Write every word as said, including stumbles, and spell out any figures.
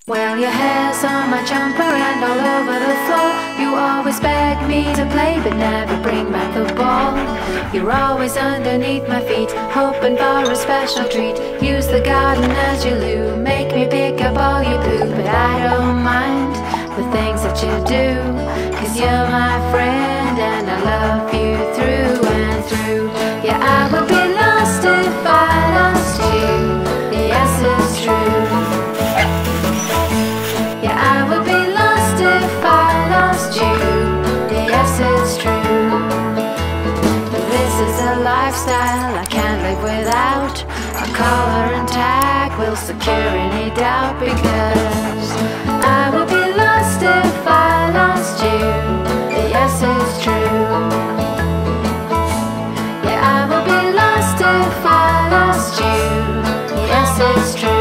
Well, your hair's on my jumper and all over the floor. You always beg me to play but never bring back the ball. You're always underneath my feet, hoping for a special treat. Use the garden as your loo, make me pick up all your poo. But I don't mind the things that you do, 'cause you're my friend and I love you through and through. Yeah, I would be lost if I lost you. Yes, it's true. Yeah, I would be lost if I lost you. Yes, it's true. This is a lifestyle I can't live without. A collar and tag will secure any doubt, because I would be lost if I lost you. Yes, it's true. Yeah, I would be lost if I lost you. Yes, it's true.